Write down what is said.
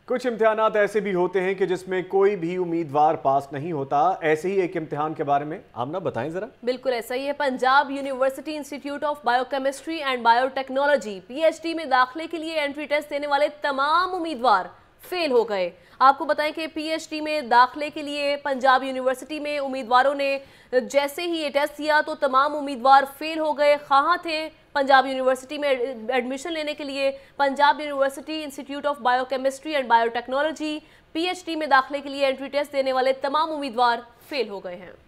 कुछ इम्तिहानात ऐसे भी होते हैं कि जिसमें कोई भी उम्मीदवार पास नहीं होता। ऐसे ही एक इम्तिहान के बारे में आमना बताएं जरा। बिल्कुल ऐसा ही है। Punjab university institute of biochemistry and biotechnology PhD में दाखिले के लिए एंट्री टेस्ट देने वाले तमाम उम्मीदवार फेल हो गए। आपको बताएं कि पीएचडी में दाखिले के लिए पंजाब यूनिवर्सिटी में उम्मीदवारों ने जैसे ही ये टेस्ट दिया तो तमाम उम्मीदवार फेल हो गए। कहाँ थे पंजाब यूनिवर्सिटी में एडमिशन लेने के लिए Punjab university institute of biochemistry and biotechnology PhD में दाखिले के लिए एंट्री टेस्ट देने वाले तमाम उम्मीदवार फेल हो गए हैं।